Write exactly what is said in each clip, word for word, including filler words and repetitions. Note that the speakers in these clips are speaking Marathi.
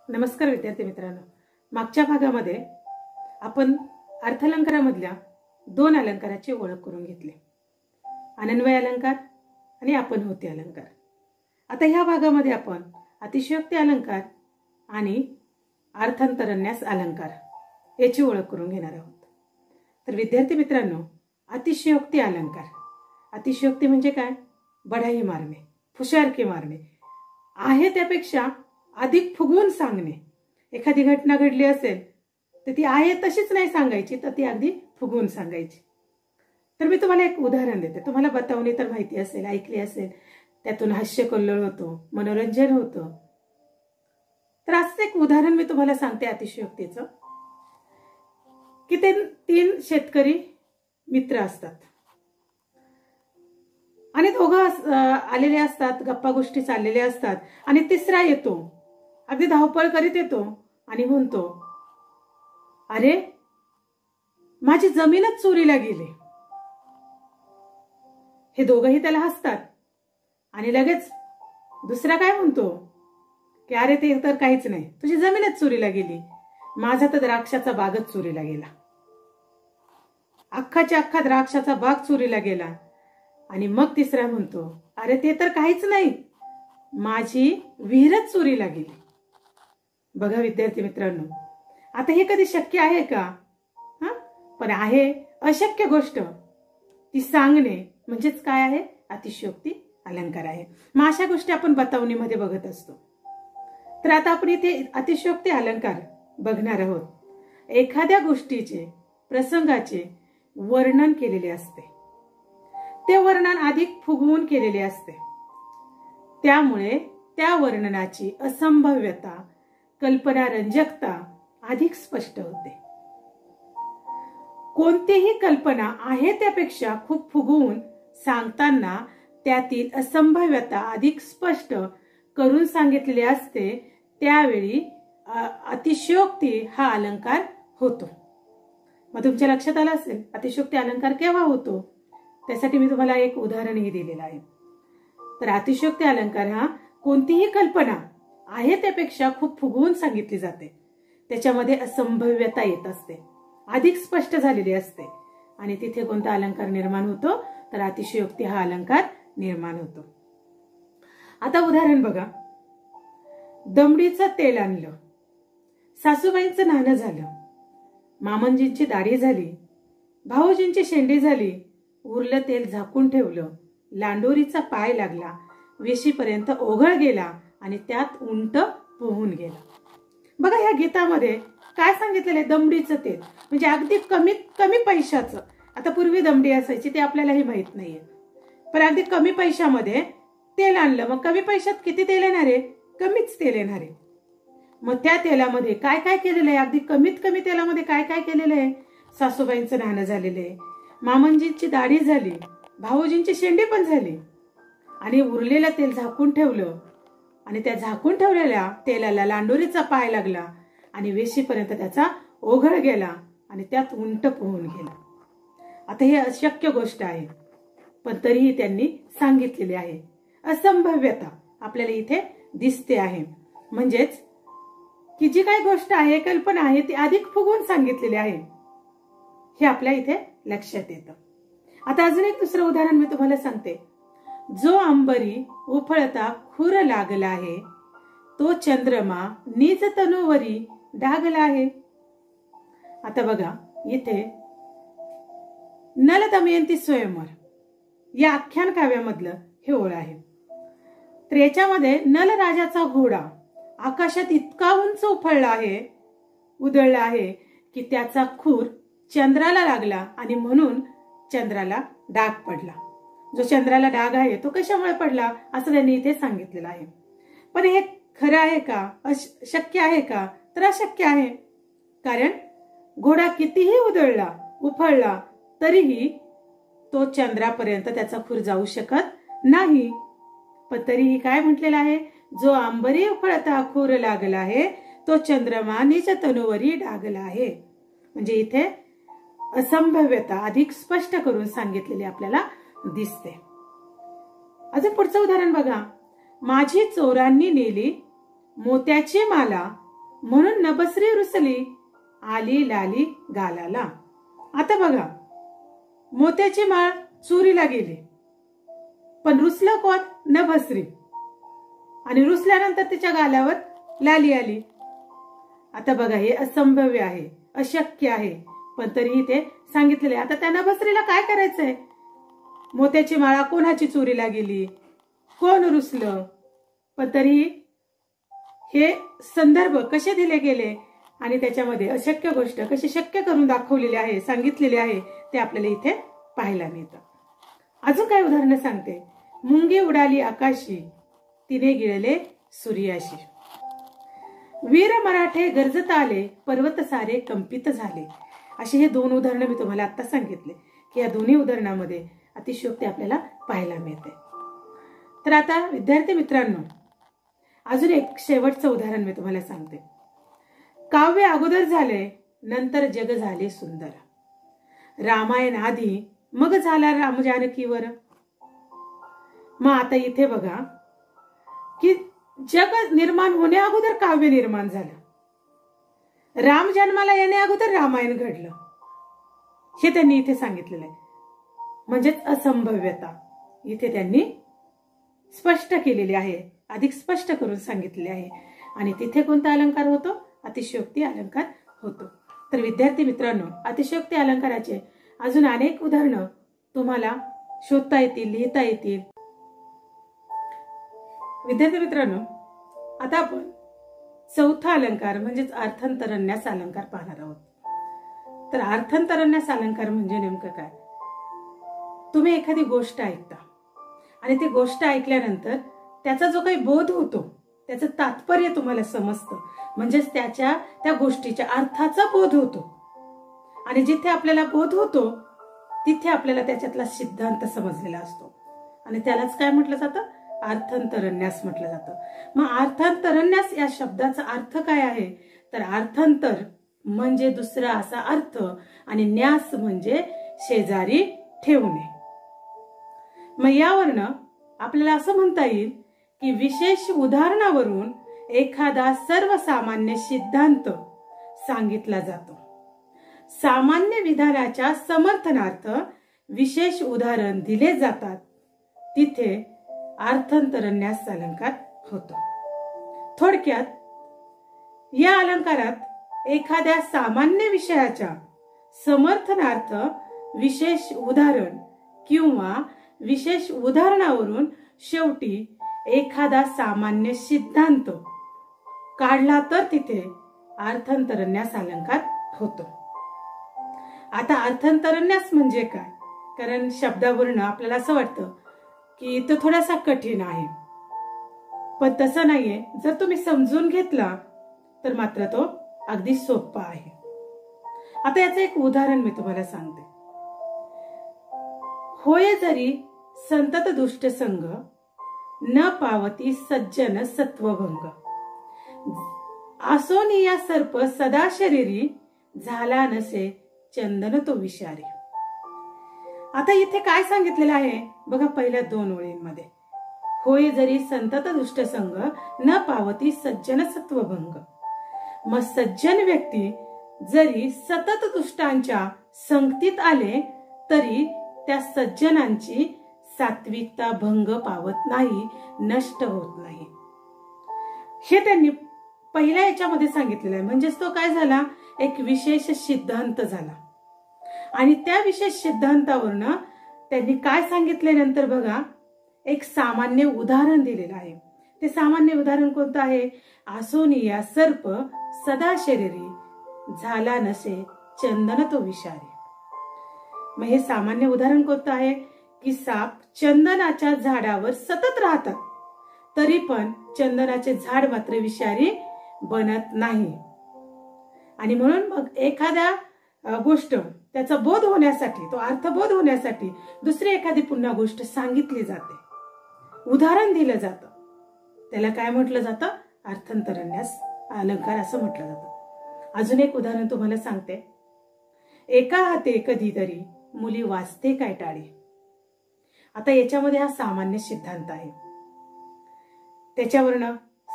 नमस्कार विद्यार्थी मित्रांनो, मागच्या भागामध्ये आपण अर्थालंकारामधल्या दोन अलंकाराची ओळख करून घेतली, अनन्वय अलंकार आणि आपणहूती अलंकार। आता ह्या भागामध्ये आपण अतिशयोक्ती अलंकार आणि अर्थांतरन्यास अलंकार याची ओळख करून घेणार आहोत। तर विद्यार्थी मित्रांनो, अतिशयोक्ती अलंकार, अतिशयोक्ती म्हणजे काय? बढाई मारणे, फुशारकी मारणे, आहे त्यापेक्षा अधिक फुगवून सांगणे। एखादी घटना घडली असेल तर ती आहे तशीच नाही सांगायची, तर ती अगदी फुगवून सांगायची। तर मी तुम्हाला एक उदाहरण देते, तुम्हाला बतावणी तर माहिती असेल, ऐकली असेल, त्यातून हास्य कल्लोळ होतो, मनोरंजन होतं। तर असं एक उदाहरण मी तुम्हाला सांगते अतिशयोक्तीचं, की ते तीन शेतकरी मित्र असतात आणि दोघं आलेले असतात, गप्पा गोष्टी चाललेल्या असतात आणि तिसरा येतो, अगदी धावपळ करीत येतो आणि म्हणतो, अरे माझी जमीनच चोरीला गेली। हे दोघंही त्याला हसतात आणि लगेच दुसरा काय म्हणतो की अरे ते तर काहीच नाही, तुझी जमीनच चोरीला गेली, माझा तर द्राक्षाचा बागच चोरीला गेला। अख्खाच्या अख्खा द्राक्षाचा बाग चोरीला गेला। आणि मग तिसरा म्हणतो, अरे ते तर काहीच नाही, माझी विहीरच चोरीला गेली। बघा विद्यार्थी मित्रांनो, आता हे कधी शक्य आहे का? हा, पण आहे अशक्य गोष्ट ती सांगणे म्हणजेच काय आहे? अतिशयोक्ती अलंकार आहे। मग अशा गोष्टी आपण बतावणीमध्ये बघत असतो। तर आता आपण इथे अतिशयोक्ती अलंकार बघणार आहोत। एखाद्या गोष्टीचे, प्रसंगाचे वर्णन केलेले असते, ते वर्णन अधिक फुगवून केलेले असते, त्यामुळे त्या वर्णनाची असंभाव्यता, कल्पना रंजकता अधिक स्पष्ट होते। कोणतीही कल्पना आहे त्यापेक्षा खूप फुगवून सांगताना त्यातील असंभाव्यता अधिक स्पष्ट करून सांगितलेली असते, त्यावेळी अतिशयोक्ती हा अलंकार होतो। मग तुमच्या लक्षात आलं असेल अतिशयोक्ती अलंकार केव्हा होतो? त्यासाठी मी तुम्हाला एक उदाहरणही दिलेलं आहे। तर अतिशयोक्ती अलंकार हा कोणतीही कल्पना आहे त्यापेक्षा खूप फुगवून सांगितली जाते, त्याच्यामध्ये असंभाव्यता येत असते, अधिक स्पष्ट झालेली असते आणि तिथे कोणता अलंकार निर्माण होतो? तर अतिशयोक्ती हा अलंकार निर्माण होतो। आता उदाहरण बघा, दमडीचं तेल आणलं, सासूबाईंचं नाणं झालं, मामंजींची दाढी झाली, भाऊजींची शेंडी झाली, उरलं तेल झाकून ठेवलं, लांडोरीचा पाय लागला, वेशीपर्यंत ओघळ गेला आणि त्यात उंट पोहून गेला। बघा या गीतामध्ये काय सांगितलेलं आहे? दमडीचं तेल म्हणजे अगदी कमीत कमी पैशाचं। आता पूर्वी दमडी असायची ते आपल्यालाही माहित नाहीये, पण अगदी कमी पैशामध्ये तेल आणलं। मग कमी पैशात किती तेल येणार आहे? कमीच तेल येणार आहे। मग त्या तेलामध्ये काय काय केलेलं आहे? अगदी कमीत कमी तेलामध्ये काय काय केलेलं आहे? सासूबाईंचं नाणं झालेलं आहे, मामंजींची दाढी झाली, भाऊजींची शेंडी पण झाली आणि उरलेलं तेल झाकून ठेवलं आणि त्या झाकून ठेवलेल्या तेलाला लांडोरीचा पाय लागला आणि वेशीपर्यंत त्याचा ओघळ गेला आणि त्यात उंट पोहून गेला। आता हे अशक्य गोष्ट आहे, पण तरीही त्यांनी सांगितलेली आहे। असंभाव्यता आपल्याला इथे दिसते आहे, म्हणजेच की जी काही गोष्ट आहे, कल्पना आहे, ती अधिक फुगवून सांगितलेली आहे, हे आपल्या इथे लक्षात येतं। आता अजून एक दुसरं उदाहरण मी तुम्हाला सांगते। जो अंबरी उफळता खूर लागला आहे, तो चंद्रमा निज तनुवरी डागला आहे। आता बघा इथे नल दमयंती स्वयंवर या आख्यान काव्यामधलं हे ओळ आहे। तर याच्यामध्ये नल राजाचा घोडा आकाशात इतका उंच उफळला आहे, उधळला आहे की त्याचा खूर चंद्राला लागला आणि म्हणून चंद्राला डाग पडला। जो चंद्राला डाग आहे तो कशामुळे पडला असं त्यांनी इथे सांगितलेलं आहे। पण हे खरं आहे का? शक्य आहे का? तर अशक्य आहे, कारण घोडा कितीही उधळला, उफळला, तरीही तो चंद्रापर्यंत त्याचा खूर जाऊ शकत नाही। पण तरीही काय म्हटलेलं आहे? जो अंबरी उफळता खूर लागला आहे, तो चंद्रमा निज तनुवरी डागला आहे। म्हणजे इथे असंभाव्यता अधिक स्पष्ट करून सांगितलेली आपल्याला दिसते। अजून पुढचं उदाहरण बघा, माझी चोरांनी नेली मोत्याची माला, म्हणून नभस्री रुसली आली लाली गालाला. आता बघा, मोत्याची माळ चोरीला गेली, पण रुसलं कोण? नभस्री. आणि रुसल्यानंतर तिच्या गालावर लाली आली. आता बघा, हे असंभव्य आहे, अशक्य आहे, पण तरीही ते सांगितलेले. आता त्या नभस्रीला काय करायचंय? मोत्याची माळा कोणाची चोरीला गेली, कोण रुसलं, पण तरीही हे संदर्भ कसे दिले गेले आणि त्याच्यामध्ये अशक्य गोष्ट कशी शक्य करून दाखवलेली आहे, सांगितलेली आहे, ते आपल्याला इथे पाहायला मिळतं. अजून काय उदाहरणं सांगते. मुंगी उडाली आकाशी तिने गिळले सूर्याशी. वीर मराठे गरजत आले पर्वत सारे कंपित झाले. अशी हे दोन उदाहरणं मी तुम्हाला आता सांगितले की या दोन्ही उदाहरणामध्ये अतिशयोक्ती आपल्याला पाहायला मिळते. तर आता विद्यार्थी मित्रांनो, अजून एक शेवटचं उदाहरण मी तुम्हाला सांगते. काव्य अगोदर झाले नंतर जग झाले सुंदर. रामायण आधी मग झाला राम जानकीवर. मग आता इथे बघा की जग निर्माण होण्या अगोदर काव्य निर्माण झालं. राम जन्माला येण्या अगोदर रामायण घडलं, हे त्यांनी इथे सांगितलेलं आहे. म्हणजेच असंभव्यता इथे त्यांनी स्पष्ट केलेली आहे, अधिक स्पष्ट करून सांगितलेले आहे. आणि तिथे कोणता अलंकार होतो? अतिशयोक्ती अलंकार होतो. तर विद्यार्थी मित्रांनो, अतिशयोक्ती अलंकाराचे अजून अनेक उदाहरणं तुम्हाला शोधता येतील, लिहिता येतील. विद्यार्थी मित्रांनो, आता आपण चौथा अलंकार म्हणजेच अर्थांतरन्यास अलंकार पाहणार आहोत. तर अर्थांतरन्यास अलंकार म्हणजे नेमकं काय? तुम्ही एखादी गोष्ट ऐकता आणि ती गोष्ट ऐकल्यानंतर त्याचा जो काही बोध होतो, त्याचं तात्पर्य तुम्हाला समजतं, म्हणजेच त्याच्या त्या गोष्टीच्या अर्थाचा बोध होतो. आणि जिथे आपल्याला बोध होतो तिथे आपल्याला त्याच्यातला सिद्धांत समजलेला असतो आणि त्यालाच काय म्हटलं जातं? अर्थांतरन्यास म्हटलं जातं. मग अर्थांतरन्यास या शब्दाचा अर्थ काय आहे? तर अर्थांतर म्हणजे दुसरा असा अर्थ आणि न्यास म्हणजे शेजारी ठेवणे. मग यावरनं आपल्याला असं म्हणता येईल की विशेष उदाहरणावरून एखादा सर्वसामान्य सिद्धांत सांगितला जातो. सामान्य विधानाच्या समर्थनार्थ विशेष उदाहरण दिले जातात, तिथे अर्थांतरन्यास अलंकार होतो. थोडक्यात या अलंकारात एखाद्या सामान्य विषयाच्या समर्थनार्थ विशेष उदाहरण किंवा विशेष उदाहरणावरून शेवटी एखादा सामान्य सिद्धांत काढला तर तिथे अर्थांतरन्यास अलंकार होतो. आता अर्थांतरन्यास म्हणजे काय? कारण शब्दावरून आपल्याला असं वाटतं की तो थोडासा कठीण आहे, पण तसं नाहीये. जर तुम्ही समजून घेतला तर मात्र तो अगदी सोपा आहे. आता याचं एक उदाहरण मी तुम्हाला सांगते. होय जरी संतत दुष्ट संग न पावती सज्जन सत्वभंग. आसोनिया सर्प सदा शरीरी झाला नसे चंदन तो विषारी. आता इथे काय सांगितलेलं आहे बघा, पहिल्या दोन ओळींमध्ये होय जरी संतत दुष्ट संग न पावती सज्जन सत्वभंग. मग सज्जन व्यक्ती जरी सतत दुष्टांच्या संगतीत आले तरी त्या सज्जनांची सात्विकता भंग पावत नाही, नष्ट होत नाही. हे त्यांनी पहिल्या याच्यामध्ये सांगितलेलं आहे. म्हणजेच तो काय झाला? एक विशेष सिद्धांत झाला. आणि त्या विशेष सिद्धांतावरनं त्यांनी काय सांगितले नंतर बघा, एक सामान्य उदाहरण दिलेलं आहे. ते सामान्य उदाहरण कोणतं आहे? आसोनिया सर्प सदा शरीरी झाला नसे चंदन तो विषारी. मग हे सामान्य उदाहरण कोणतं आहे की साप चंदनाच्या झाडावर सतत राहतात तरी पण चंदनाचे झाड मात्र विषारी बनत नाही. आणि म्हणून मग एखाद्या गोष्ट त्याचा बोध होण्यासाठी, तो अर्थबोध होण्यासाठी दुसरी एखादी पुन्हा गोष्ट सांगितली जाते, उदाहरण दिलं जातं, त्याला काय म्हटलं जातं? अर्थांतरन्यास अलंकार असं म्हटलं जातं. अजून एक उदाहरण तुम्हाला सांगते. एका हाते कधीतरी मुली वाचते काय टाळी. आता याच्यामध्ये हा सामान्य सिद्धांत आहे. त्याच्यावरनं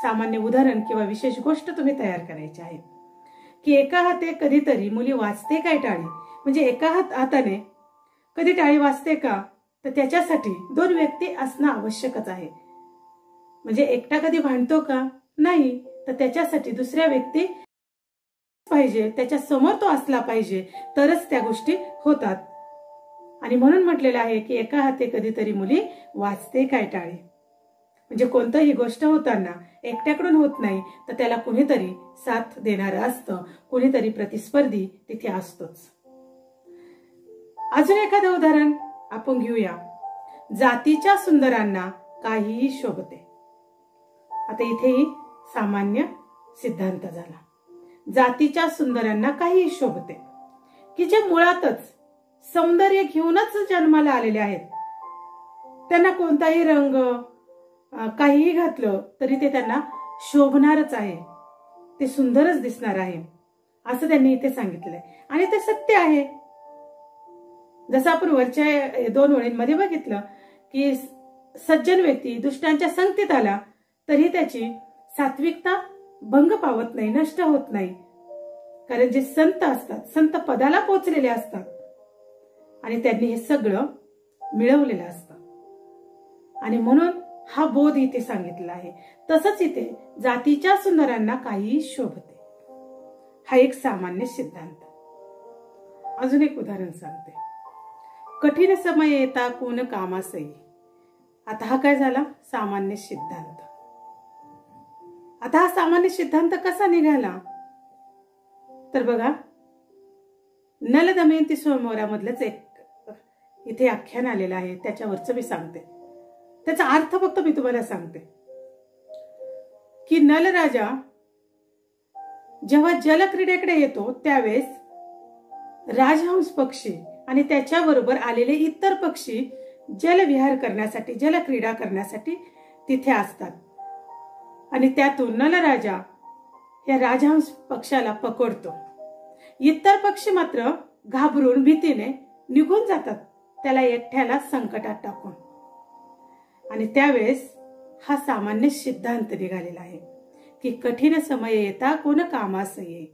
सामान्य उदाहरण किंवा विशेष गोष्ट तुम्ही तयार करायची आहे की एका हाते कधीतरी मुली वाजते काय टाळी, म्हणजे एका हात हाताने कधी टाळी वाजते का, तर त्याच्यासाठी दोन व्यक्ती असणं आवश्यकच आहे. म्हणजे एकटा कधी भांडतो का, नाही, तर त्याच्यासाठी दुसऱ्या व्यक्ती पाहिजे, त्याच्या समोर तो असला पाहिजे, तरच त्या गोष्टी होतात. आणि म्हणून म्हटलेलं आहे की एका हाते कधीतरी मुली वाजते काय टाळी, म्हणजे कोणतीही गोष्ट होताना एकट्याकडून होत नाही, तर त्याला कुणीतरी साथ देणारं असतं, कुणीतरी प्रतिस्पर्धी तिथे असतोच. अजून एखादं उदाहरण आपण घेऊया. जातीच्या सुंदरांना काहीही शोभते. आता इथेही सामान्य सिद्धांत झाला. जातीच्या सुंदरांना काहीही शोभते, की जे मुळातच सौंदर्य घेऊनच जन्माला आलेले आहेत. त्यांना कोणताही रंग काहीही घातलं तरी ते त्यांना शोभणारच आहे, ते सुंदरच दिसणार आहे, असं त्यांनी इथे सांगितलंय. आणि ते सत्य आहे. जसं आपण वरच्या दोन ओळींमध्ये बघितलं की सज्जन व्यक्ती दुष्टांच्या संगतीत आला तरी त्याची सात्विकता भंग पावत नाही, नष्ट होत नाही. कारण जे संत असतात, संत पदाला पोहोचलेले असतात आणि त्यांनी हे सगळं मिळवलेलं असतं. आणि म्हणून हा बोध इथे सांगितलेला आहे. तसंच इथे जातीच्या सुंदरांना काहीही शोभते, हा एक सामान्य सिद्धांत. अजून एक उदाहरण सांगते. कठीण समय येता कोण कामास येई. आता हा काय झाला, सामान्य सिद्धांत. आता हा सामान्य सिद्धांत कसा निघाला, तर बघा, नल दमयंती स्वयंवरामधलंच एक इथे आख्यान आलेलं आहे, त्याच्यावरचं मी सांगते. त्याचा अर्थ फक्त मी तुम्हाला सांगते की नल राजा जेव्हा जलक्रीडेकडे येतो त्यावेळेस राजहंस पक्षी आणि त्याच्याबरोबर आलेले इतर पक्षी जलविहार करण्यासाठी, जलक्रीडा करण्यासाठी तिथे असतात. आणि त्यातून नलराजा या राजहंस पक्षाला पकडतो. इतर पक्षी मात्र घाबरून भीतीने निघून जातात, त्याला एकट्याला संकटात टाकून. आणि त्यावेळेस हा सामान्य सिद्धांत निघालेला आहे की कठीण समय येता कोण कामास येई.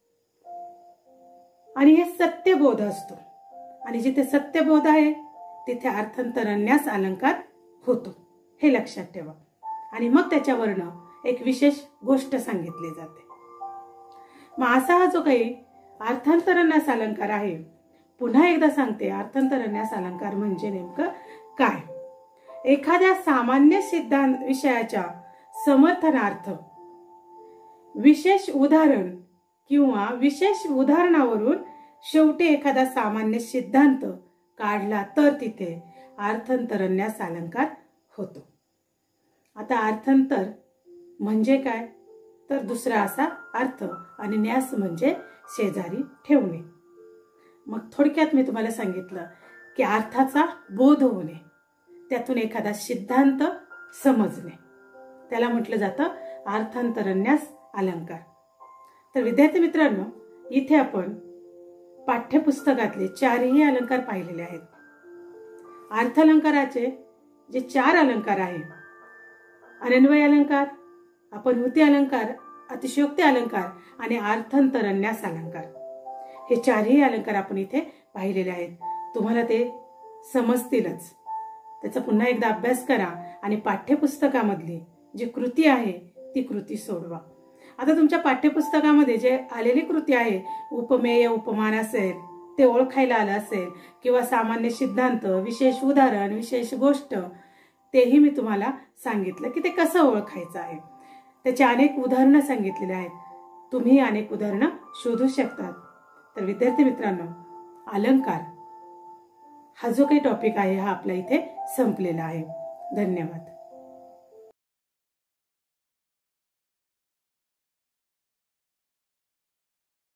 आणि हे सत्यबोध असतो. आणि जिथे सत्यबोध आहे तिथे अर्थांतरन्यास अलंकार होतो, हे लक्षात ठेवा. आणि मग त्याच्यावरनं एक विशेष गोष्ट सांगितली जाते. मग असा हा जो काही अर्थांतरन्यास अलंकार आहे, पुन्हा एकदा सांगते, अर्थांतरन्यास अलंकार म्हणजे नेमकं काय. एखाद्या सामान्य सिद्धांत विषयाच्या समर्थनार्थ विशेष उदाहरण किंवा विशेष उदाहरणावरून शेवटी एखादा सामान्य सिद्धांत काढला तर तिथे अर्थांतरन्यास अलंकार होतो. आता अर्थांतर म्हणजे काय, तर दुसरा असा अर्थ, आणि न्यास म्हणजे शेजारी ठेवणे. मग थोडक्यात मी तुम्हाला सांगितलं की अर्थाचा बोध होणे, त्यातून एखादा सिद्धांत समजणे, त्याला म्हटलं जातं अर्थांतरन्यास अलंकार. तर विद्यार्थी मित्रांनो, इथे आपण पाठ्यपुस्तकातले चारही अलंकार पाहिलेले आहेत. अर्थालंकाराचे जे चार अलंकार आहेत, अनन्वय अलंकार, अपनहुती अलंकार, अतिशयोक्ती अलंकार आणि अर्थांतरन्यास अलंकार, हे चारही अलंकार आपण इथे पाहिलेले आहेत. तुम्हाला ते समजतीलच. त्याचा पुन्हा एकदा अभ्यास करा आणि पाठ्यपुस्तकामधली जी कृती आहे ती कृती सोडवा. आता तुमच्या पाठ्यपुस्तकामध्ये जे आलेली कृती आहे, उपमेय उपमान असेल ते ओळखायला आलं असेल, किंवा सामान्य सिद्धांत, विशेष उदाहरण, विशेष गोष्ट, तेही मी तुम्हाला सांगितलं की ते कसं ओळखायचं आहे. त्याचे अनेक उदाहरणं सांगितलेले आहेत. तुम्ही अनेक उदाहरणं शोधू शकतात. तर विद्यार्थी मित्रांनो, अलंकार हा जो काही टॉपिक आहे हा आपला इथे संपलेला आहे. धन्यवाद.